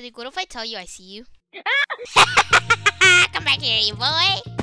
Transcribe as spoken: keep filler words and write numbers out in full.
Like, what if I tell you I see you? Ah! Come back here, you boy.